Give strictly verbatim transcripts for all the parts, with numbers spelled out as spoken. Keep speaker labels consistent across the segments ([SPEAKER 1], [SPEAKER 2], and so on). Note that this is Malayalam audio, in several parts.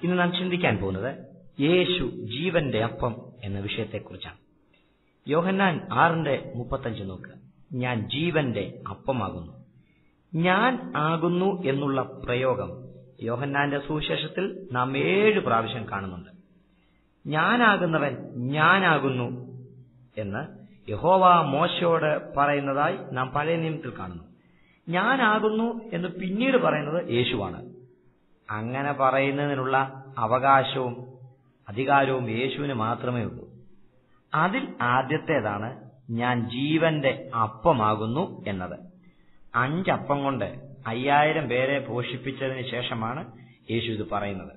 [SPEAKER 1] ഇന്ന് നാം ചിന്തിക്കാൻ പോകുന്നത് യേശു ജീവന്റെ അപ്പം എന്ന വിഷയത്തെക്കുറിച്ചാണ്. യോഹന്നാൻ ആറിന്റെ മുപ്പത്തഞ്ച് നോക്കുക. ഞാൻ ജീവന്റെ അപ്പമാകുന്നു. ഞാൻ ആകുന്നു എന്നുള്ള പ്രയോഗം യോഹന്നാന്റെ സുവിശേഷത്തിൽ നാം ഏഴ് പ്രാവശ്യം കാണുന്നുണ്ട്. ഞാനാകുന്നവൻ ഞാനാകുന്നു എന്ന് യഹോവ മോശയോട് പറയുന്നതായി നാം പഴയ നിയമത്തിൽ കാണുന്നു. ഞാനാകുന്നു എന്ന് പിന്നീട് പറയുന്നത് യേശുവാണ്. അങ്ങനെ പറയുന്നതിനുള്ള അവകാശവും അധികാരവും യേശുവിന് മാത്രമേ ഉള്ളൂ. അതിൽ ആദ്യത്തേതാണ് ഞാൻ ജീവന്റെ അപ്പമാകുന്നു എന്നത്. അഞ്ചപ്പം കൊണ്ട് അയ്യായിരം പേരെ പോഷിപ്പിച്ചതിന് ശേഷമാണ് യേശു ഇത് പറയുന്നത്.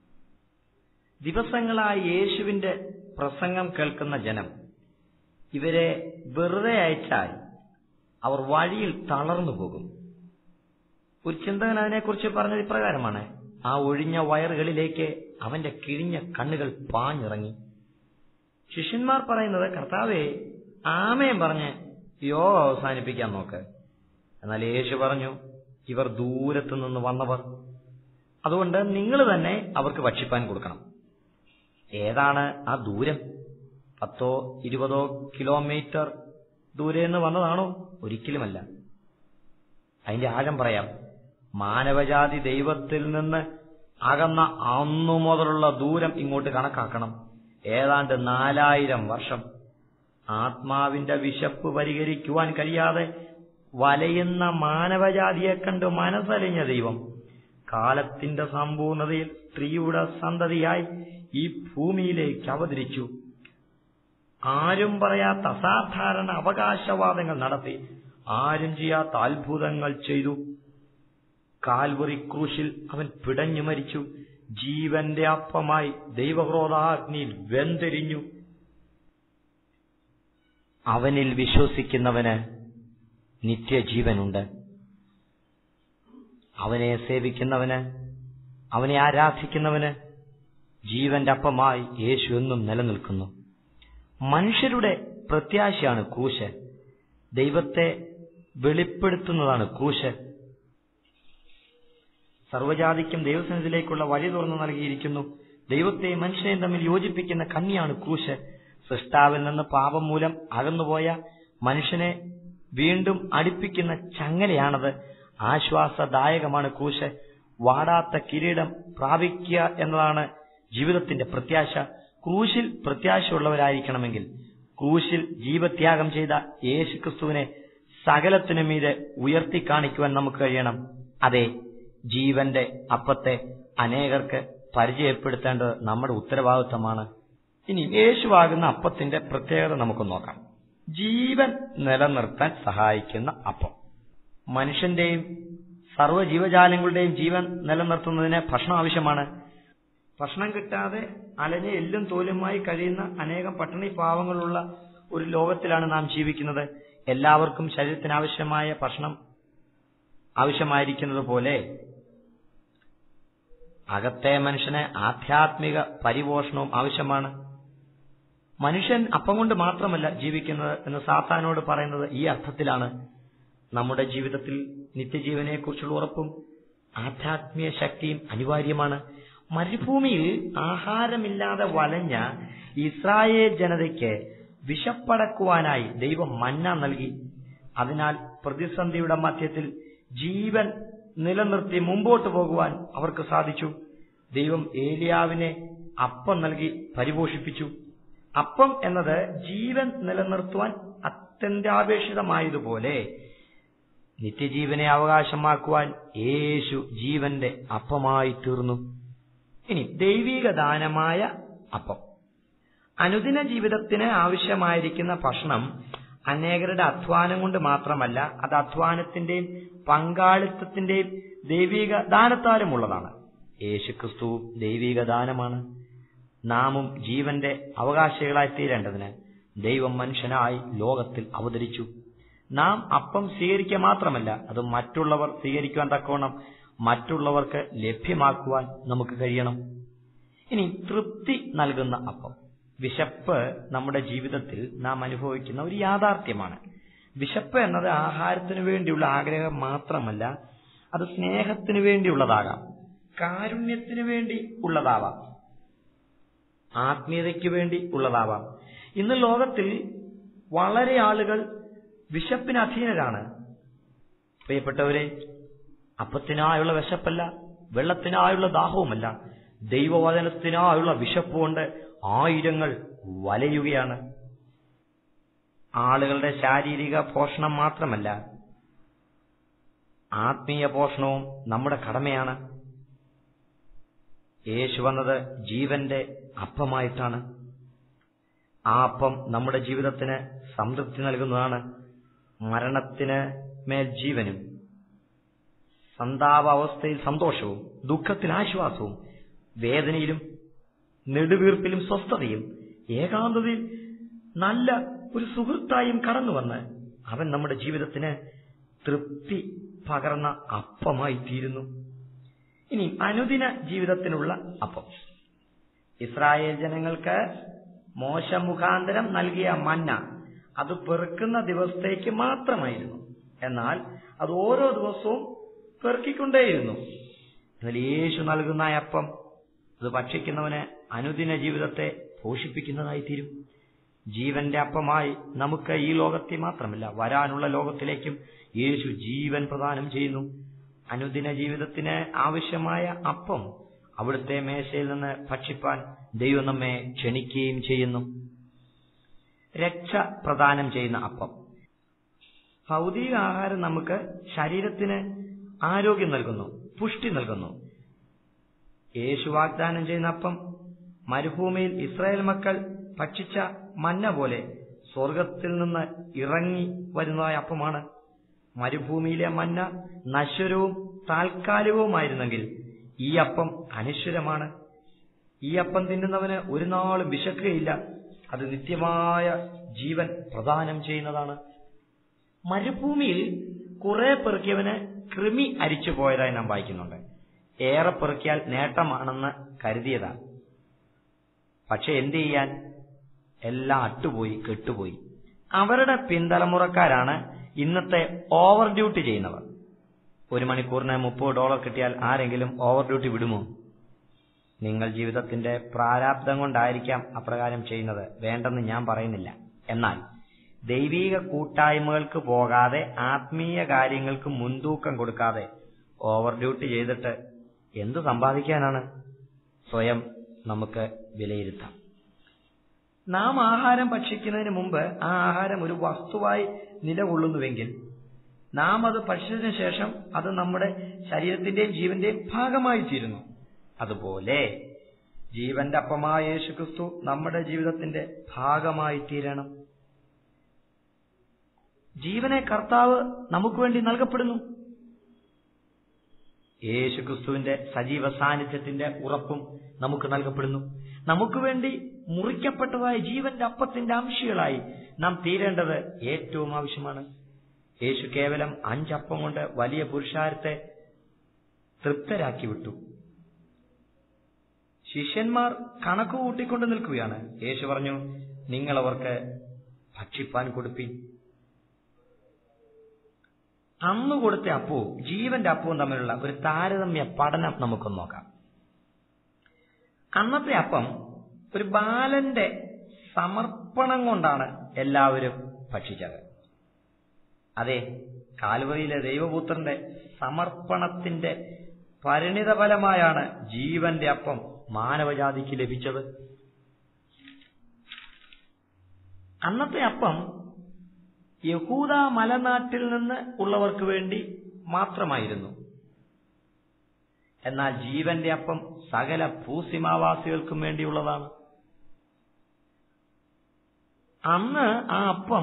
[SPEAKER 1] ദിവസങ്ങളായി യേശുവിന്റെ പ്രസംഗം കേൾക്കുന്ന ജനം ഇവരെ വെറുതെ അയച്ചാൽ അവർ വഴിയിൽ തളർന്നു പോകും. ഒരു ചിന്തകൻ അതിനെക്കുറിച്ച് പറഞ്ഞത് ഇപ്രകാരമാണ്: ആ ഒഴിഞ്ഞ വയറുകളിലേക്ക് അവന്റെ കിഴിഞ്ഞ കണ്ണുകൾ പാഞ്ഞിറങ്ങി. ശിഷ്യന്മാർ പറയുന്നത്, കർത്താവേ, ആമേൻ പറഞ്ഞ് യോഗ അവസാനിപ്പിക്കാൻ നോക്ക്. എന്നാൽ യേശു പറഞ്ഞു, ഇവർ ദൂരത്തു നിന്ന് വന്നവർ, അതുകൊണ്ട് നിങ്ങൾ തന്നെ അവർക്ക് ഭക്ഷിപ്പാൻ കൊടുക്കണം. ഏതാണ് ആ ദൂരം? പത്തോ ഇരുപതോ കിലോമീറ്റർ ദൂരെ നിന്ന് വന്നതാണോ? ഒരിക്കലുമല്ല. അതിന്റെ ആഴം പറയാം. മാനവജാതി ദൈവത്തിൽ നിന്ന് അകന്ന അന്നു മുതലുള്ള ദൂരം ഇങ്ങോട്ട് കണക്കാക്കണം. ഏതാണ്ട് നാലായിരം വർഷം. ആത്മാവിന്റെ വിശപ്പ് പരിഹരിക്കുവാൻ കഴിയാതെ വലയുന്ന മാനവജാതിയെ കണ്ട് മനസ്സലിഞ്ഞ ദൈവം കാലത്തിന്റെ സമ്പൂർണതയിൽ സ്ത്രീയുടെ സന്തതിയായി ഈ ഭൂമിയിലേക്ക് അവതരിച്ചു. ആരും പറയാത്ത അസാധാരണ അവകാശവാദങ്ങൾ നടത്തി ആരും ചെയ്യാത്ത അത്ഭുതങ്ങൾ ചെയ്തു. കാൽവറി ക്രൂശിൽ അവൻ പിടഞ്ഞു മരിച്ചു. ജീവന്റെ അപ്പമായി ദൈവക്രോധാഗ്നിയിൽ വെന്തെരിഞ്ഞു. അവനിൽ വിശ്വസിക്കുന്നവന് നിത്യജീവനുണ്ട്. അവനെ സേവിക്കുന്നവന്, അവനെ ആരാധിക്കുന്നവന് ജീവന്റെ അപ്പമായി യേശു എന്നും നിലനിൽക്കുന്നു. മനുഷ്യരുടെ പ്രത്യാശയാണ് ക്രൂശ്. ദൈവത്തെ വെളിപ്പെടുത്തുന്നതാണ് ക്രൂശ്. സർവ്വജാതിക്കും ദൈവസന്നിധിയിലേക്കുള്ള വഴി തുറന്നു നൽകിയിരിക്കുന്നു. ദൈവത്തെ മനുഷ്യനെയും തമ്മിൽ യോജിപ്പിക്കുന്ന കണ്ണിയാണ് ക്രൂശ്. സൃഷ്ടാവിൽ നിന്ന് പാപം മൂലം അകന്നുപോയ മനുഷ്യനെ വീണ്ടും അടുപ്പിക്കുന്ന ചങ്ങലയാണത്. ആശ്വാസദായകമാണ് ക്രൂശ്. വാടാത്ത കിരീടം പ്രാപിക്കുക എന്നതാണ് ജീവിതത്തിന്റെ പ്രത്യാശ. ക്രൂശിൽ പ്രത്യാശയുള്ളവരായിരിക്കണമെങ്കിൽ ക്രൂശിൽ ജീവത്യാഗം ചെയ്ത യേശുക്രിസ്തുവിനെ സകലത്തിനു മീതെ ഉയർത്തി കാണിക്കുവാൻ നമുക്ക് കഴിയണം. അതെ, ജീവന്റെ അപ്പത്തെ അനേകർക്ക് പരിചയപ്പെടുത്തേണ്ടത് നമ്മുടെ ഉത്തരവാദിത്തമാണ്. ഇനി യേശുവാകുന്ന അപ്പത്തിന്റെ പ്രത്യേകത നമുക്ക് നോക്കാം. ജീവൻ നിലനിർത്താൻ സഹായിക്കുന്ന അപ്പം. മനുഷ്യന്റെയും സർവ്വജീവജാലങ്ങളുടെയും ജീവൻ നിലനിർത്തുന്നതിന് ഭക്ഷണം ആവശ്യമാണ്. ഭക്ഷണം കിട്ടാതെ അലഞ്ഞ് എല്ലും തോലുമായി കഴിയുന്ന അനേകം പട്ടിണി പാവങ്ങളുള്ള ഒരു ലോകത്തിലാണ് നാം ജീവിക്കുന്നത്. എല്ലാവർക്കും ശരീരത്തിന് ആവശ്യമായ ഭക്ഷണം ആവശ്യമായിരിക്കുന്നത് പോലെ അകത്തെ മനുഷ്യന് ആധ്യാത്മിക പരിപോഷണവും ആവശ്യമാണ്. മനുഷ്യൻ അപ്പം കൊണ്ട് മാത്രമല്ല ജീവിക്കുന്നത് എന്ന് സാത്താനോട് പറയുന്നത് ഈ അർത്ഥത്തിലാണ്. നമ്മുടെ ജീവിതത്തിൽ നിത്യജീവനെക്കുറിച്ചുള്ള ഉറപ്പും ആധ്യാത്മിക ശക്തിയും അനിവാര്യമാണ്. മരുഭൂമിയിൽ ആഹാരമില്ലാതെ വലഞ്ഞ ഇസ്രായേൽ ജനതയ്ക്ക് വിശപ്പടക്കുവാനായി ദൈവം മന്ന നൽകി. അതിനാൽ പ്രതിസന്ധിയുടെ മധ്യത്തിൽ ജീവൻ നിലനിർത്തി മുമ്പോട്ട് പോകുവാൻ അവർക്ക് സാധിച്ചു. ദൈവം ഏലിയാവിനെ അപ്പം നൽകി പരിപോഷിപ്പിച്ചു. അപ്പം എന്നത് ജീവൻ നിലനിർത്തുവാൻ അത്യന്താപേക്ഷിതമായതുപോലെ നിത്യജീവനെ അവകാശമാക്കുവാൻ യേശു ജീവന്റെ അപ്പമായി തീർന്നു. ഇനി ദൈവിക ദാനമായ അപ്പം. അനുദിന ജീവിതത്തിന് ആവശ്യമായിരിക്കുന്ന ഭക്ഷണം അനേകരുടെ അധ്വാനം കൊണ്ട് മാത്രമല്ല, അത് അധ്വാനത്തിന്റെയും പങ്കാളിത്തത്തിന്റെയും ദൈവിക ദാനത്താലും ഉള്ളതാണ്. യേശുക്രിസ്തു ദൈവിക ദാനമാണ്. നാമും ജീവന്റെ അവകാശികളായി തീരേണ്ടതിന് ദൈവം മനുഷ്യനായി ലോകത്തിൽ അവതരിച്ചു. നാം അപ്പം സ്വീകരിക്കുക മാത്രമല്ല, അത് മറ്റുള്ളവർ സ്വീകരിക്കുവാൻ തക്കവണ്ണം മറ്റുള്ളവർക്ക് ലഭ്യമാക്കുവാൻ നമുക്ക് കഴിയണം. ഇനി തൃപ്തി നൽകുന്ന അപ്പം. വിശപ്പ് നമ്മുടെ ജീവിതത്തിൽ നാം അനുഭവിക്കുന്ന ഒരു യാഥാർത്ഥ്യമാണ്. വിശപ്പ് എന്നത് ആഹാരത്തിനു വേണ്ടിയുള്ള ആഗ്രഹം മാത്രമല്ല, അത് സ്നേഹത്തിനു വേണ്ടിയുള്ളതാകാം. കാരുണ്യത്തിനു വേണ്ടി ഉള്ളതാവാം, ആത്മീയതയ്ക്ക് വേണ്ടി ഉള്ളതാവാം. ഇന്ന് ലോകത്തിൽ വളരെ ആളുകൾ വിശപ്പിന് അധീനരാണ്. പ്രിയപ്പെട്ടവരെ, അപ്പത്തിനായുള്ള വിശപ്പല്ല, വെള്ളത്തിനായുള്ള ദാഹവുമല്ല, ദൈവവചനത്തിനായുള്ള വിശപ്പ് കൊണ്ട് ആയിരങ്ങൾ വലയുകയാണ്. ആളുകളുടെ ശാരീരിക പോഷണം മാത്രമല്ല, ആത്മീയ പോഷണവും നമ്മുടെ കടമയാണ്. യേശു വന്നത് ജീവന്റെ അപ്പമായിട്ടാണ്. ആ അപ്പം നമ്മുടെ ജീവിതത്തിന് സംതൃപ്തി നൽകുന്നതാണ്. മരണത്തിന് മേൽ ജീവനും, സന്താപാവസ്ഥയിൽ സന്തോഷവും, ദുഃഖത്തിൽ ആശ്വാസവും, വേദനയിലും നെടുവീർപ്പിലും സ്വസ്ഥതയും, ഏകാന്തതയിൽ നല്ല ഒരു സുഹൃത്തായും കടന്നുവന്ന് അവൻ നമ്മുടെ ജീവിതത്തിന് തൃപ്തി പകർന്ന അപ്പമായി തീരുന്നു. ഇനി അനുദിന ജീവിതത്തിനുള്ള അപ്പം. ഇസ്രായേൽ ജനങ്ങൾക്ക് മോശ മുഖാന്തരം നൽകിയ മന്ന അത് പെറുക്കുന്ന ദിവസത്തേക്ക് മാത്രമായിരുന്നു. എന്നാൽ അത് ഓരോ ദിവസവും പെറുക്കിക്കൊണ്ടേയിരുന്നു. എന്നാൽ യേശു നൽകുന്ന അപ്പം അത് ഭക്ഷിക്കുന്നവന് അനുദിന ജീവിതത്തെ പോഷിപ്പിക്കുന്നതായി തീരും. ജീവന്റെ അപ്പമായി നമുക്ക് ഈ ലോകത്തെ മാത്രമല്ല, വരാനുള്ള ലോകത്തിലേക്കും യേശു ജീവൻ പ്രദാനം ചെയ്യുന്നു. അനുദിന ജീവിതത്തിന് ആവശ്യമായ അപ്പം അവിടുത്തെ മേശയിൽ നിന്ന് ഭക്ഷിപ്പാൻ ദൈവം നമ്മെ ക്ഷണിക്കുകയും ചെയ്യുന്നു. രക്ഷ പ്രദാനം ചെയ്യുന്ന അപ്പം. ഭൗതിക ആഹാരം നമുക്ക് ശരീരത്തിന് ആരോഗ്യം നൽകുന്നു, പുഷ്ടി നൽകുന്നു. യേശു വാഗ്ദാനം ചെയ്യുന്ന അപ്പം മരുഭൂമിയിൽ ഇസ്രായേൽ മക്കൾ ഭക്ഷിച്ച മന്ന പോലെ സ്വർഗത്തിൽ നിന്ന് ഇറങ്ങി വരുന്നതായ അപ്പമാണ്. മരുഭൂമിയിലെ മന്ന നശ്വരവും താൽക്കാലികവുമായിരുന്നെങ്കിൽ ഈ അപ്പം അനശ്വരമാണ്. ഈ അപ്പം തിന്നുന്നവന് ഒരു നാളും വിശക്കുകയില്ല. അത് നിത്യമായ ജീവൻ പ്രദാനം ചെയ്യുന്നതാണ്. മരുഭൂമിയിൽ കുറെ പെറുക്കിയവന് കൃമി അരിച്ചു പോയതായി നാം വായിക്കുന്നുണ്ട്. ഏറെ പെറുക്കിയാൽ നേട്ടമാണെന്ന് കരുതിയതാണ്. പക്ഷെ എന്ത് ചെയ്യാൻ, എല്ലാം അട്ടുപോയി, കെട്ടുപോയി. അവരുടെ പിന്തലമുറക്കാരാണ് ഇന്നത്തെ ഓവർ ഡ്യൂട്ടി ചെയ്യുന്നവർ. ഒരു മണിക്കൂറിന് മുപ്പത് ഡോളർ കിട്ടിയാൽ ആരെങ്കിലും ഓവർ ഡ്യൂട്ടി വിടുമോ? നിങ്ങൾ ജീവിതത്തിന്റെ പ്രാരാബ്ദം കൊണ്ടായിരിക്കാം അപ്രകാരം ചെയ്യുന്നത്, വേണ്ടെന്ന് ഞാൻ പറയുന്നില്ല. എന്നാൽ ദൈവീക കൂട്ടായ്മകൾക്ക് പോകാതെ, ആത്മീയ കാര്യങ്ങൾക്ക് മുൻതൂക്കം കൊടുക്കാതെ ഓവർ ഡ്യൂട്ടി ചെയ്തിട്ട് എന്ത് സമ്പാദിക്കാനാണ്? സ്വയം നമുക്ക് വിലയിരുത്താം. നാം ആഹാരം ഭക്ഷിക്കുന്നതിന് മുമ്പ് ആ ആഹാരം ഒരു വസ്തുവായി നിലകൊള്ളുന്നുവെങ്കിൽ നാം അത് ഭക്ഷിച്ചതിനു ശേഷം അത് നമ്മുടെ ശരീരത്തിന്റെയും ജീവന്റെയും ഭാഗമായി തീരുന്നു. അതുപോലെ ജീവന്റെ അപ്പമായ യേശുക്രിസ്തു നമ്മുടെ ജീവിതത്തിന്റെ ഭാഗമായി തീരണം. ജീവനെ കർത്താവ് നമുക്ക് വേണ്ടി നൽകപ്പെടുന്നു. യേശുക്രിസ്തുവിന്റെ സജീവ സാന്നിധ്യത്തിന്റെ ഉറപ്പും നമുക്ക് നൽകപ്പെടുന്നു. നമുക്ക് വേണ്ടി മുറിക്കപ്പെട്ടതായ ജീവന്റെ അപ്പത്തിന്റെ അംശികളായി നാം തീരേണ്ടത് ഏറ്റവും ആവശ്യമാണ്. യേശു കേവലം അഞ്ചപ്പം കൊണ്ട് വലിയ പുരുഷാരത്തെ തൃപ്തരാക്കി വിട്ടു. ശിഷ്യന്മാർ കണക്ക് കൂട്ടിക്കൊണ്ട് നിൽക്കുകയാണ്. യേശു പറഞ്ഞു, നിങ്ങളവർക്ക് ഭക്ഷിപ്പാൻ കൊടുപ്പീൻ. അന്ന് കൊടുത്ത അപ്പവും ജീവന്റെ അപ്പവും തമ്മിലുള്ള ഒരു താരതമ്യ പഠനം നമുക്കൊന്ന് നോക്കാം. അന്നത്തെ അപ്പം ഒരു ബാലന്റെ സമർപ്പണം കൊണ്ടാണ് എല്ലാവരും ഭക്ഷിച്ചത്. അതെ, കാൽവരിയിലെ ദൈവപുത്രന്റെ സമർപ്പണത്തിന്റെ പരിണിത ഫലമായാണ് ജീവന്റെ അപ്പം മാനവജാതിക്ക് ലഭിച്ചത്. അന്നത്തെ അപ്പം യഹൂദ മലനാട്ടിൽ നിന്ന് ഉള്ളവർക്ക് വേണ്ടി മാത്രമായിരുന്നു. എന്നാൽ ജീവന്റെ അപ്പം സകല ഭൂസീമാവാസികൾക്കും വേണ്ടിയുള്ളതാണ്. അന്ന് ആ അപ്പം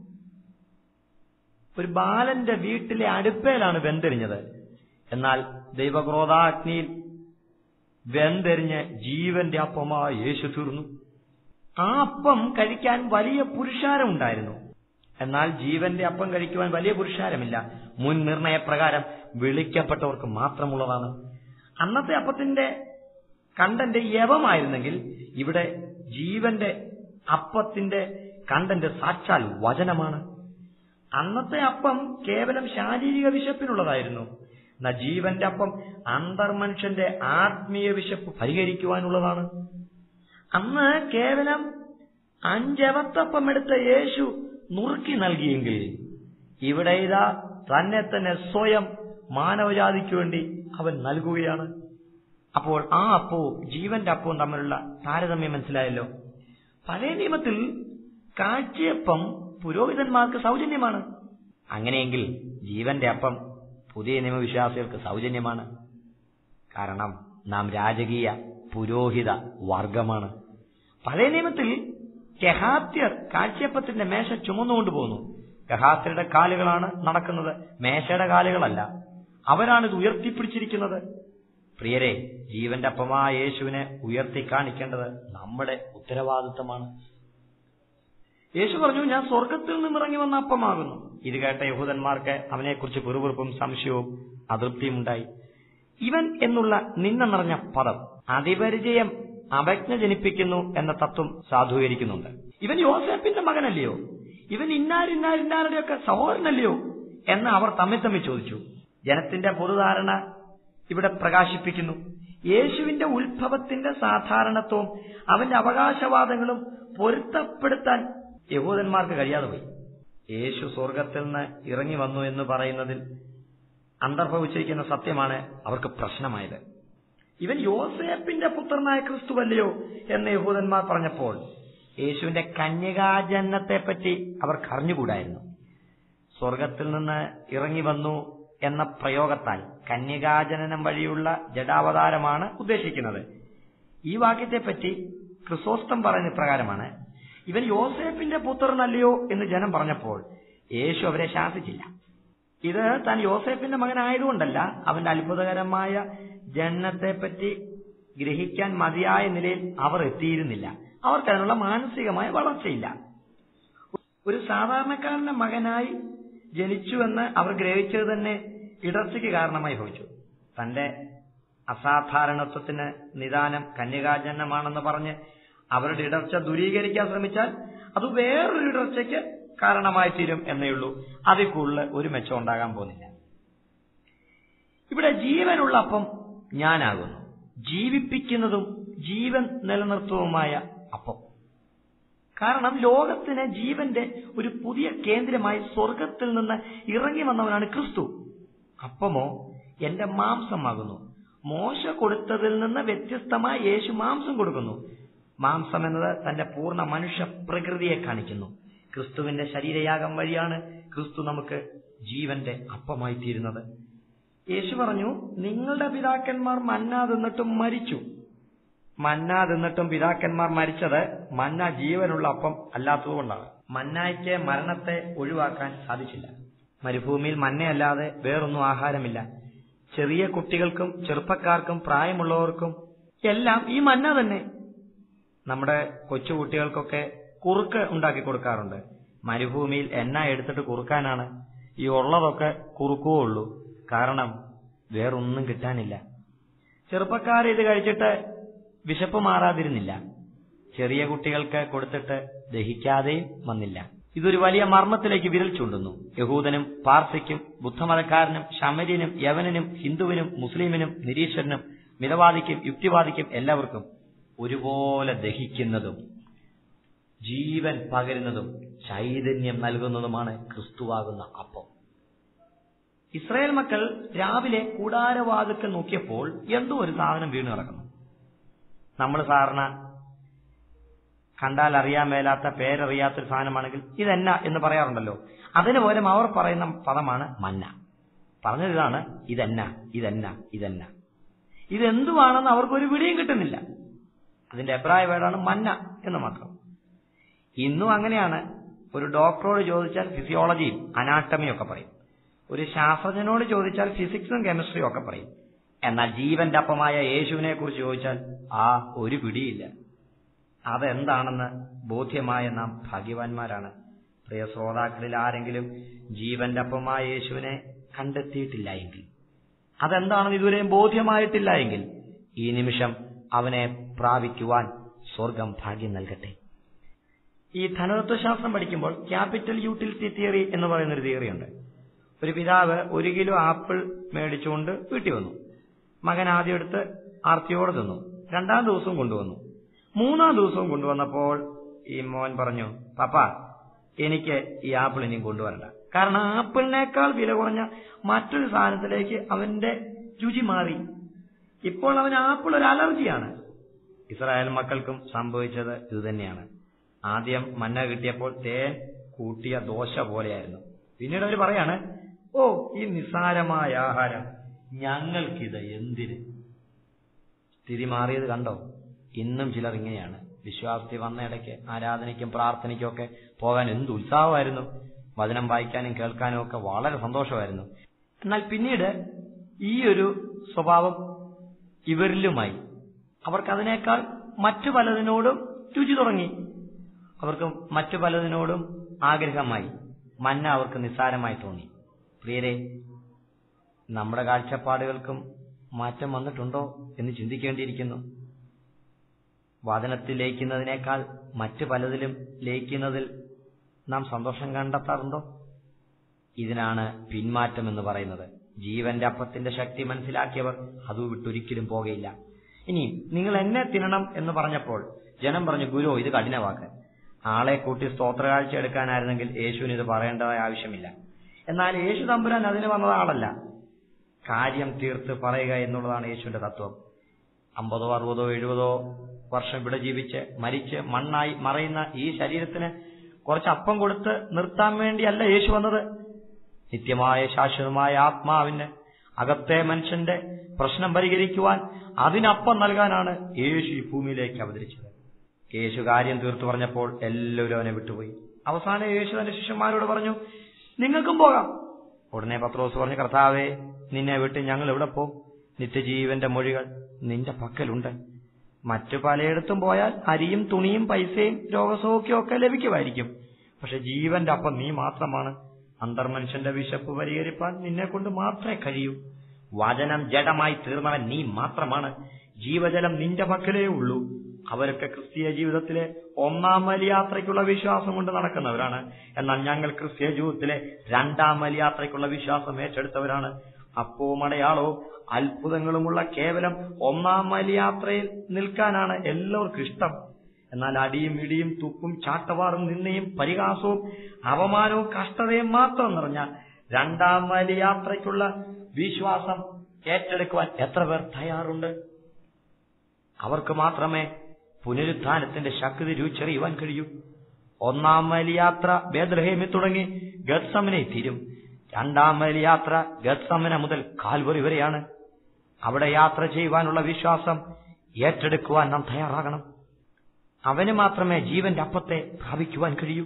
[SPEAKER 1] ഒരു ബാലന്റെ വീട്ടിലെ അടുപ്പയിലാണ് വെന്തെരിഞ്ഞത്. എന്നാൽ ദൈവക്രോധാഗ്നിയിൽ വെന്തെരിഞ്ഞ് ജീവന്റെ അപ്പമായി യേശു തീർന്നു. ആ അപ്പം കഴിക്കാൻ വലിയ പുരുഷാരം ഉണ്ടായിരുന്നു. എന്നാൽ ജീവന്റെ അപ്പം കഴിക്കുവാൻ വലിയ പുരുഷാരമില്ല. മുൻ നിർണയപ്രകാരം വിളിക്കപ്പെട്ടവർക്ക് മാത്രമുള്ളതാണ്. അന്നത്തെ അപ്പത്തിന്റെ കണ്ടന്റ് യവമായിരുന്നെങ്കിൽ ഇവിടെ ജീവന്റെ അപ്പത്തിന്റെ കണ്ടന്റ് സാക്ഷാൽ വചനമാണ്. അന്നത്തെ അപ്പം കേവലം ശാരീരിക വിശപ്പിനുള്ളതായിരുന്നു. എന്നാൽ ജീവന്റെ അപ്പം അന്തർമനുഷ്യന്റെ ആത്മീയ വിശപ്പ് പരിഹരിക്കുവാനുള്ളതാണ്. അന്ന് കേവലം അഞ്ചവത്തപ്പം എടുത്ത യേശു നുറുക്കി നൽകിയെങ്കിൽ ഇവിടെ ഇതാ തന്നെ തന്നെ സ്വയം മാനവജാതിക്ക് വേണ്ടി അവൻ നൽകുകയാണ്. അപ്പോൾ ആ അപ്പവും ജീവന്റെ അപ്പവും തമ്മിലുള്ള താരതമ്യം മനസ്സിലായല്ലോ. പഴയ നിയമത്തിൽ കാഴ്ചയപ്പം പുരോഹിതന്മാർക്ക് സൗജന്യമാണ്. അങ്ങനെയെങ്കിൽ ജീവന്റെ അപ്പം പുതിയ നിയമവിശ്വാസികൾക്ക് സൗജന്യമാണ്. കാരണം നാം രാജകീയ പുരോഹിത വർഗമാണ്. പഴയ നിയമത്തിൽ കെഹാത്യർ കാഴ്ചയപ്പത്തിന്റെ മേശ ചുമന്നുകൊണ്ട് പോകുന്നു. കെഹാത്യരുടെ കാലുകളാണ് നടക്കുന്നത്, മേശയുടെ കാലുകളല്ല. അവരാണ് ഇത് ഉയർത്തിപ്പിടിച്ചിരിക്കുന്നത്. പ്രിയരെ, ജീവന്റെ അപ്പമായ യേശുവിനെ ഉയർത്തി കാണിക്കേണ്ടത് നമ്മുടെ ഉത്തരവാദിത്തമാണ്. യേശു പറഞ്ഞു, ഞാൻ സ്വർഗത്തിൽ നിന്നിറങ്ങി വന്ന അപ്പമാകുന്നു. ഇത് കേട്ട യഹൂദന്മാർക്ക് അവനെക്കുറിച്ച് പിറുപിറുപ്പും സംശയവും അതൃപ്തിയും ഉണ്ടായി. ഇവൻ എന്നുള്ള നിന്ന നിറഞ്ഞ പദം അതിപരിചയം അപജ്ഞ ജനിപ്പിക്കുന്നു എന്ന തത്വം സാധൂകരിക്കുന്നുണ്ട്. ഇവൻ യോസേപ്പിന്റെ മകനല്ലയോ? ഇവൻ ഇന്നാരിന്നാരിന്നാരുടെയൊക്കെ സഹോദരനല്ലയോ എന്ന് അവർ തമ്മിൽ തമ്മിൽ ചോദിച്ചു. ജനത്തിന്റെ പൊതുധാരണ ഇവിടെ പ്രകാശിപ്പിക്കുന്നു. യേശുവിന്റെ ഉത്ഭവത്തിന്റെ സാധാരണത്വവും അവന്റെ അവകാശവാദങ്ങളും പൊരുത്തപ്പെടുത്താൻ യഹൂദന്മാർക്ക് കഴിയാതെ പോയി. യേശു സ്വർഗത്തിൽ നിന്ന് ഇറങ്ങി വന്നു എന്ന് പറയുന്നതിൽ അന്തർഭവിച്ചിരിക്കുന്ന സത്യമാണ് അവർക്ക് പ്രശ്നമായത്. ഇവൻ യോസേപ്പിന്റെ പുത്രനായ ക്രിസ്തുവല്ലയോ എന്ന് യഹൂദന്മാർ പറഞ്ഞപ്പോൾ യേശുവിന്റെ കന്യകാജനനത്തെപ്പറ്റി അവർക്ക് അറിഞ്ഞുകൂടായിരുന്നു. സ്വർഗത്തിൽ നിന്ന് ഇറങ്ങി വന്നു എന്ന പ്രയോഗത്താൽ കന്യകാജനനം വഴിയുള്ള ജഡാവതാരമാണ് ഉദ്ദേശിക്കുന്നത്. ഈ വാക്യത്തെപ്പറ്റി ക്രിസോസ്റ്റം പറയുന്ന ഇപ്രകാരമാണ്: ഇവൻ യോസേപ്പിന്റെ പുത്രനല്ലയോ എന്ന് ജനം പറഞ്ഞപ്പോൾ യേശു അവരെ ശാസിച്ചില്ല. ഇത് താൻ യോസേപ്പിന്റെ മകനായതുകൊണ്ടല്ല, അവന്റെ അത്ഭുതകരമായ ജനനത്തെപ്പറ്റി ഗ്രഹിക്കാൻ മതിയായ നിലയിൽ അവർ എത്തിയിരുന്നില്ല. അവർക്കതിനുള്ള മാനസികമായ വളർച്ചയില്ല. ഒരു സാധാരണക്കാരന്റെ മകനായി ജനിച്ചുവെന്ന് അവർ ഗ്രഹിച്ചത് തന്നെ ഇടർച്ചയ്ക്ക് കാരണമായി ഭവിച്ചു. തന്റെ അസാധാരണത്വത്തിന് നിദാനം കന്യകാജനനമാണെന്ന് പറഞ്ഞ് അവരുടെ ഇടർച്ച ദൂരീകരിക്കാൻ ശ്രമിച്ചാൽ അത് വേറൊരു ഇടർച്ചയ്ക്ക് കാരണമായി തീരും എന്നേയുള്ളൂ. അതിൽ കൂടുതൽ ഒരു മെച്ചം ഉണ്ടാകാൻ പോകുന്നില്ല. ഇവിടെ ജീവനുള്ള അപ്പം ഞാനാകുന്നു, ജീവിപ്പിക്കുന്നതും ജീവൻ നിലനിർത്തുന്നതുമായ അപ്പം. കാരണം ലോകത്തിന് ജീവന്റെ ഒരു പുതിയ കേന്ദ്രമായി സ്വർഗത്തിൽ നിന്ന് ഇറങ്ങി വന്നവനാണ് ക്രിസ്തു. അപ്പമോ എന്റെ മാംസമാകുന്നു. മോശ കൊടുത്തതിൽ നിന്ന് വ്യത്യസ്തമായി യേശു മാംസം കൊടുക്കുന്നു. മാംസം എന്നത് തന്റെ പൂർണ്ണ മനുഷ്യ പ്രകൃതിയെ കാണിക്കുന്നു. ക്രിസ്തുവിന്റെ ശരീരയാഗം വഴിയാണ് ക്രിസ്തു നമുക്ക് ജീവന്റെ അപ്പമായി തീരുന്നത്. യേശു പറഞ്ഞു, നിങ്ങളുടെ പിതാക്കന്മാർ മന്ന തിന്നിട്ടും മരിച്ചു. മന്ന തിന്നിട്ടും പിതാക്കന്മാർ മരിച്ചത് മന്ന ജീവനുള്ള അപ്പം അല്ലാത്തതുകൊണ്ടാണ്. മന്നായ്ക്ക് മരണത്തെ ഒഴിവാക്കാൻ സാധിച്ചില്ല. മരുഭൂമിയിൽ മന്നയല്ലാതെ വേറൊന്നും ആഹാരമില്ല. ചെറിയ കുട്ടികൾക്കും ചെറുപ്പക്കാർക്കും പ്രായമുള്ളവർക്കും എല്ലാം ഈ മന്ന തന്നെ. നമ്മുടെ കൊച്ചുകുട്ടികൾക്കൊക്കെ കുറുക്ക് ഉണ്ടാക്കി കൊടുക്കാറുണ്ട്. മരുഭൂമിയിൽ എണ്ണ എടുത്തിട്ട് കുറുക്കാനാണ്. ഈ ഉള്ളതൊക്കെ കുറുക്കേ ഉള്ളൂ. കാരണം വേറൊന്നും കിട്ടാനില്ല. ചെറുപ്പക്കാർ ഇത് കഴിച്ചിട്ട് വിശപ്പ് മാറാതിരുന്നില്ല. ചെറിയ കുട്ടികൾക്ക് കൊടുത്തിട്ട് ദഹിക്കാതെയും വന്നില്ല. ഇതൊരു വലിയ മർമ്മത്തിലേക്ക് വിരൽ ചൂണ്ടുന്നു. യഹൂദനും പാർസിക്കും ബുദ്ധമതക്കാരനും ശമര്യനും യവനനും ഹിന്ദുവിനും മുസ്ലിമിനും നിരീശ്വരനും മിതവാദിക്കും യുക്തിവാദിക്കും എല്ലാവർക്കും ഒരുപോലെ ദഹിക്കുന്നതും ജീവൻ പകരുന്നതും ചൈതന്യം നൽകുന്നതുമാണ് ക്രിസ്തുവാകുന്ന അപ്പം. ഇസ്രായേൽ മക്കൾ രാവിലെ കൂടാരവാതിൽക്കൽ നോക്കിയപ്പോൾ എന്തോ ഒരു സാധനം വീണു കിടക്കുന്നു. നമ്മൾ സാധാരണ കണ്ടാൽ അറിയാൻ മേലാത്ത പേരറിയാത്തൊരു സാധനമാണെങ്കിൽ ഇതെന്നാ എന്ന് പറയാറുണ്ടല്ലോ. അതിനു പകരം അവർ പറയുന്ന പദമാണ് മന്ന. പറഞ്ഞത് ഇതാണ്: ഇതെന്നാ ഇതെന്നാ ഇതെന്നാ. ഇതെന്തുവാണെന്ന് അവർക്കൊരു പിടിയും കിട്ടുന്നില്ല. അതിന്റെ എബ്രായ വേർഡാണ് മന്ന എന്ന് മാത്രം. ഇന്നും അങ്ങനെയാണ്. ഒരു ഡോക്ടറോട് ചോദിച്ചാൽ ഫിസിയോളജിയും അനാട്ടമിയും ഒക്കെ പറയും. ഒരു ശാസ്ത്രജ്ഞനോട് ചോദിച്ചാൽ ഫിസിക്സും കെമിസ്ട്രിയും ഒക്കെ പറയും. എന്നാൽ ജീവന്റെ അപ്പമായ യേശുവിനെ കുറിച്ച് ചോദിച്ചാൽ ആ ഒരു പിടിയില്ല. അതെന്താണെന്ന് ബോധ്യമായ നാം ഭാഗ്യവാന്മാരാണ്. പ്രിയ ശ്രോതാക്കളിൽ ആരെങ്കിലും ജീവന്റെ അപ്പമായ യേശുവിനെ കണ്ടെത്തിയിട്ടില്ല എങ്കിൽ, അതെന്താണെന്ന് ഇതുവരെയും ബോധ്യമായിട്ടില്ല എങ്കിൽ, ഈ നിമിഷം അവനെ പ്രാപിക്കുവാൻ സ്വർഗം ഭാഗ്യം നൽകട്ടെ. ഈ ധനതത്വശാസ്ത്രം പഠിക്കുമ്പോൾ ക്യാപിറ്റൽ യൂട്ടിലിറ്റി തിയറി എന്ന് പറയുന്നൊരു തിയറിയുണ്ട്. ഒരു പിതാവ് ഒരു കിലോ ആപ്പിൾ മേടിച്ചുകൊണ്ട് വീട്ടിൽ വന്നു. മകൻ ആദ്യം എടുത്ത് ആർത്തിയോടെ തിന്നു. രണ്ടാം ദിവസവും കൊണ്ടുവന്നു. മൂന്നാം ദിവസവും കൊണ്ടുവന്നപ്പോൾ ഈ മോൻ പറഞ്ഞു, പപ്പ എനിക്ക് ഈ ആപ്പിൾ ഇനിയും കൊണ്ടുവരണ്ട. കാരണം ആപ്പിളിനേക്കാൾ വില കുറഞ്ഞ മറ്റൊരു സാധനത്തിലേക്ക് അവന്റെ രുചി മാറി. ഇപ്പോൾ അവന് ആപ്പിൾ ഒരു അലർജിയാണ്. ഇസ്രായേൽ മക്കൾക്കും സംഭവിച്ചത് ഇതുതന്നെയാണ്. ആദ്യം മന്ന കിട്ടിയപ്പോൾ തേൻ കൂട്ടിയ ദോശ പോലെയായിരുന്നു. പിന്നീട് അവർ പറയാണ്, ഓ ഈ നിസ്സാരമായ ആഹാരം ഞങ്ങൾക്കിത് എന്തിന്. സ്ഥിതി മാറിയത് കണ്ടോ? ഇന്നും ചിലർ ഇങ്ങനെയാണ്. വിശ്വാസത്തിൽ വന്ന ഇടയ്ക്ക് ആരാധനയ്ക്കും പ്രാർത്ഥനയ്ക്കും ഒക്കെ പോകാൻ എന്ത് ഉത്സാഹമായിരുന്നു. വചനം വായിക്കാനും കേൾക്കാനും ഒക്കെ വളരെ സന്തോഷമായിരുന്നു. എന്നാൽ പിന്നീട് ഈ ഒരു സ്വഭാവം ഇവരിലുമായി. അവർക്കതിനേക്കാൾ മറ്റു പലതിനോടും രുചി തുടങ്ങി. അവർക്ക് മറ്റു പലതിനോടും ആഗ്രഹമായി. മന്ന അവർക്ക് നിസ്സാരമായി തോന്നി. പ്രിയരെ, നമ്മുടെ കാഴ്ചപ്പാടുകൾക്കും മാറ്റം വന്നിട്ടുണ്ടോ എന്ന് ചിന്തിക്കേണ്ടിയിരിക്കുന്നു. വചനത്തിൽ ലയിക്കുന്നതിനേക്കാൾ മറ്റു പലതിലും ലയിക്കുന്നതിൽ നാം സന്തോഷം കണ്ടെത്താറുണ്ടോ? ഇതിനാണ് പിന്മാറ്റം എന്ന് പറയുന്നത്. ജീവന്റെ അപ്പത്തിന്റെ ശക്തി മനസ്സിലാക്കിയവർ അത് വിട്ടൊരിക്കലും പോകുകയില്ല. ഇനി നിങ്ങൾ എന്നെ തിന്നണം എന്ന് പറഞ്ഞപ്പോൾ ജനം പറഞ്ഞു, ഗുരു ഇത് കഠിനവാക്ക്. ആളെ കൂട്ടി സ്തോത്രകാഴ്ച എടുക്കാനായിരുന്നെങ്കിൽ യേശുവിന് ഇത് പറയേണ്ടതായ ആവശ്യമില്ല. എന്നാൽ യേശു തമ്പുരാൻ അതിന് വന്നത് ആളല്ല, കാര്യം തീർത്ത് പറയുക എന്നുള്ളതാണ് യേശുവിന്റെ തത്വം. അമ്പതോ അറുപതോ എഴുപതോ വർഷം ഇവിടെ ജീവിച്ച് മരിച്ച് മണ്ണായി മറയുന്ന ഈ ശരീരത്തിന് കുറച്ച് അപ്പം കൊടുത്ത് നിർത്താൻ വേണ്ടിയല്ല യേശു വന്നത്. നിത്യമായ ശാശ്വതമായ ആത്മാവിന് അകത്തെ മനുഷ്യന്റെ പ്രശ്നം പരിഹരിക്കുവാൻ അതിനപ്പം നൽകാനാണ് യേശു ഈ ഭൂമിയിലേക്ക് അവതരിച്ചത്. യേശു കാര്യം തീർത്തു പറഞ്ഞപ്പോൾ എല്ലാവരും അവനെ വിട്ടുപോയി. അവസാനം യേശു തന്റെ ശിഷ്യന്മാരോട് പറഞ്ഞു, നിങ്ങൾക്കും പോകാം. ഉടനെ പത്രോസ് പറഞ്ഞു, കർത്താവേ, നിന്നെ വിട്ട് ഞങ്ങൾ എവിടെ പോകും? നിത്യജീവന്റെ മൊഴികൾ നിന്റെ പക്കലുണ്ട്. മറ്റു പലയിടത്തും പോയാൽ അരിയും തുണിയും പൈസയും രോഗസൗഖ്യവും ഒക്കെ ലഭിക്കുമായിരിക്കും. പക്ഷെ ജീവന്റെ അപ്പം നീ മാത്രമാണ്. അന്തർമനുഷ്യന്റെ വിശപ്പ് പരിഹരിപ്പാൻ നിന്നെ കൊണ്ട് മാത്രമേ കഴിയൂ. വചനം ജഡമായി തീർന്നവൻ നീ മാത്രമാണ്. ജീവജലം നിന്റെ പക്കലേ ഉള്ളൂ. അവരൊക്കെ ക്രിസ്തീയ ജീവിതത്തിലെ ഒന്നാം വലിയ യാത്രയ്ക്കുള്ള വിശ്വാസം കൊണ്ട് നടക്കുന്നവരാണ്. എന്നാൽ ഞങ്ങൾ ക്രിസ്തീയ ജീവിതത്തിലെ രണ്ടാം വലിയ യാത്രയ്ക്കുള്ള വിശ്വാസം ഏറ്റെടുത്തവരാണ്. അപ്പവും അടയാളവും അത്ഭുതങ്ങളുമുള്ള കേവലം ഒന്നാം വലിയ യാത്രയിൽ നിൽക്കാനാണ് എല്ലാവർക്കും ഇഷ്ടം. എന്നാൽ അടിയും ഇടിയും തുപ്പും ചാട്ടവാറും നിന്നയും പരിഹാസവും അപമാനവും കഷ്ടതയും മാത്രം നിറഞ്ഞ രണ്ടാം വലിയ യാത്രയ്ക്കുള്ള വിശ്വാസം ഏറ്റെടുക്കുവാൻ എത്ര പേർ തയ്യാറുണ്ട്? അവർക്ക് മാത്രമേ പുനരുത്ഥാനത്തിന്റെ ശക്തി രുചിച്ചറിയുവാൻ കഴിയൂ. ഒന്നാം വലിയ യാത്ര ബേത്ലഹേമിൽ തുടങ്ങി ഗത്സമനെ തീരും. രണ്ടാം വലിയ യാത്ര ഗത്സമന മുതൽ കാൽവറി വരെയാണ്. അവിടെ യാത്ര ചെയ്യുവാനുള്ള വിശ്വാസം ഏറ്റെടുക്കുവാൻ നാം തയ്യാറാകണം. അവന് മാത്രമേ ജീവന്റെ അപ്പത്തെ പ്രാപിക്കുവാൻ കഴിയൂ.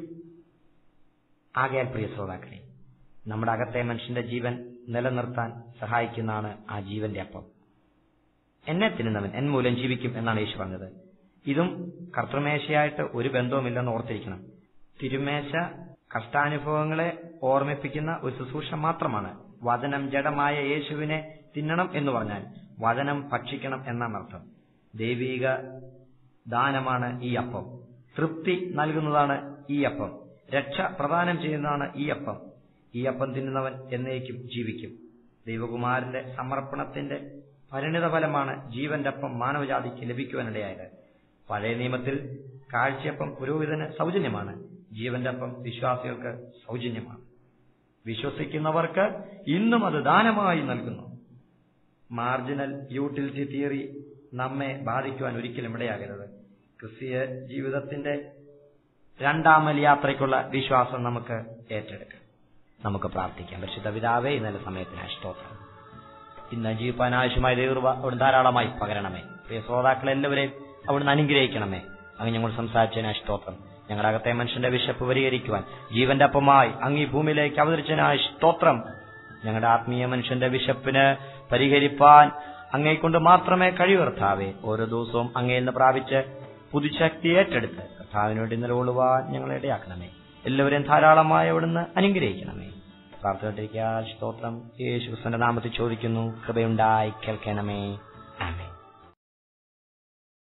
[SPEAKER 1] ആകയാൽ പ്രിയ ശ്രോതാക്കളെ, നമ്മുടെ അകത്തെ മനുഷ്യന്റെ ജീവൻ നിലനിർത്താൻ സഹായിക്കുന്നതാണ് ആ ജീവന്റെ അപ്പം. എന്നെ തിന്നുന്നവൻ എൻ മൂലം ജീവിക്കും എന്നാണ് യേശു പറഞ്ഞത്. ഇതും കർത്തൃമേശയായിട്ട് ഒരു ബന്ധവുമില്ലെന്ന് ഓർത്തിരിക്കണം. തിരുമേശ കഷ്ടാനുഭവങ്ങളെ ഓർമ്മിപ്പിക്കുന്ന ഒരു ശുശ്രൂഷ മാത്രമാണ്. വചനം ജഡമായ യേശുവിനെ തിന്നണം എന്ന് പറഞ്ഞാൽ വചനം ഭക്ഷിക്കണം എന്നാണ് അർത്ഥം. ദൈവിക ദാനമാണ് ഈ അപ്പം. തൃപ്തി നൽകുന്നതാണ് ഈ അപ്പം. രക്ഷ പ്രദാനം ചെയ്യുന്നതാണ് ഈ അപ്പം. ഈ അപ്പം തിന്നുന്നവൻ എന്നേക്കും ജീവിക്കും. ദൈവകുമാരന്റെ സമർപ്പണത്തിന്റെ പരിണിത ഫലമാണ് ജീവന്റെ അപ്പം മാനവജാതിക്ക് ലഭിക്കുവാനിടയായത്. പഴയ നിയമത്തിൽ കാഴ്ചയപ്പം പുരോഹിതന് സൗജന്യമാണ്. ജീവന്റെ അപ്പം വിശ്വാസികൾക്ക് സൗജന്യമാണ്. വിശ്വസിക്കുന്നവർക്ക് ഇന്നും അത് ദാനമായി നൽകുന്നു. മാർജിനൽ യൂട്ടിലിറ്റി തിയറി നമ്മെ ബാധിക്കുവാൻ ഒരിക്കലും ഇടയാകരുത്. ക്രിസ്തീയ ജീവിതത്തിന്റെ രണ്ടാം വലിയ യാത്രയ്ക്കുള്ള വിശ്വാസം നമുക്ക് ഏറ്റെടുക്കാം. നമുക്ക് പ്രാർത്ഥിക്കാം. പരിശുദ്ധ പിതാവേ, ഇന്നലെ സമയത്തിന് സ്തോത്രം. ഇന്ന് ജീവിപ്പാൻ ആവശ്യമായ ദൈവകൃപ അവിടുന്ന് ധാരാളമായി പകരണമേ. പ്രിയ ശ്രോതാക്കളെല്ലാവരെയും അവിടുന്ന് അനുഗ്രഹിക്കണമേ. അങ്ങ് ഞങ്ങൾ സംസാരിച്ചതിനാ സ്തോത്രം. ഞങ്ങളുടെ അകത്തെ മനുഷ്യന്റെ വിശപ്പ് പരിഹരിക്കുവാൻ ജീവന്റെ അപ്പമായി അങ്ങ് ഈ ഭൂമിയിലേക്ക് അവതരിച്ചതിനാ സ്തോത്രം. ഞങ്ങളുടെ ആത്മീയ മനുഷ്യന്റെ വിശപ്പിന് പരിഹരിപ്പാൻ അങ്ങേക്കൊണ്ട് മാത്രമേ കഴിയൂ കർത്താവേ. ഓരോ ദിവസവും അങ്ങയിൽ നിന്ന് പ്രാപിച്ച് പുതുശക്തി ഏറ്റെടുത്ത് കർത്താവിന് വേണ്ടി നിലകൊള്ളുവാൻ ഞങ്ങളെ ഇടയാക്കണമേ. എല്ലാവരെയും ധാരാളമായി അവിടുന്ന് അനുഗ്രഹിക്കണമേ. പ്രാർത്ഥനയിട്ടിരിക്കുക. സ്തോത്രം. യേശുക്രിസ്തുവിന്റെ നാമത്തിൽ ചോദിക്കുന്നു, കൃപയുണ്ടായി കേൾക്കണമേ. ആമേൻ.